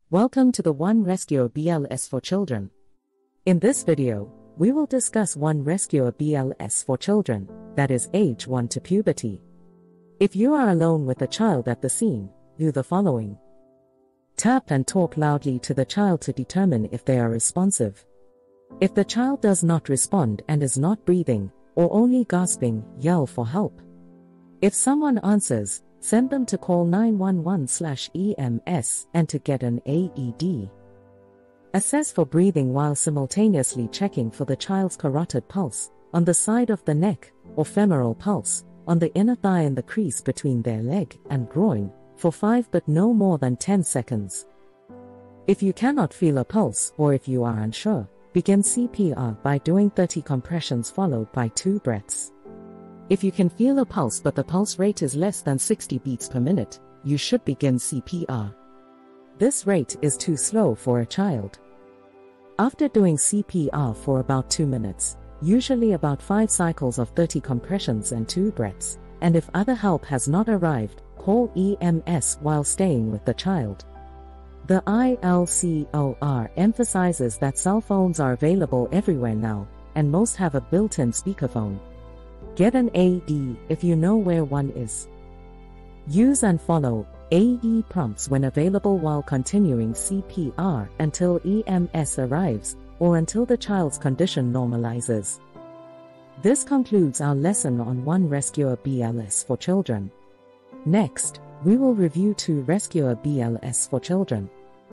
Welcome to the One Rescue BLS for Children. In this video, we will discuss One Rescue BLS for Children, that is age 1 to puberty. If you are alone with a child at the scene, do the following. Tap and talk loudly to the child to determine if they are responsive. If the child does not respond and is not breathing, or only gasping, yell for help. If someone answers, send them to call 911/EMS and to get an AED. Assess for breathing while simultaneously checking for the child's carotid pulse, on the side of the neck, or femoral pulse, on the inner thigh and the crease between their leg and groin, for 5 but no more than 10 seconds. If you cannot feel a pulse or if you are unsure, begin CPR by doing 30 compressions followed by 2 breaths. If you can feel a pulse but the pulse rate is less than 60 beats per minute, you should begin CPR. This rate is too slow for a child. After doing CPR for about 2 minutes, usually about 5 cycles of 30 compressions and 2 breaths, and if other help has not arrived, call EMS while staying with the child. The ILCOR emphasizes that cell phones are available everywhere now, and most have a built-in speakerphone. Get an AED if you know where one is. Use and follow AED prompts when available while continuing CPR until EMS arrives, or until the child's condition normalizes. This concludes our lesson on One Rescue BLS for Children. Next, we will review 2 Rescue BLS for Children.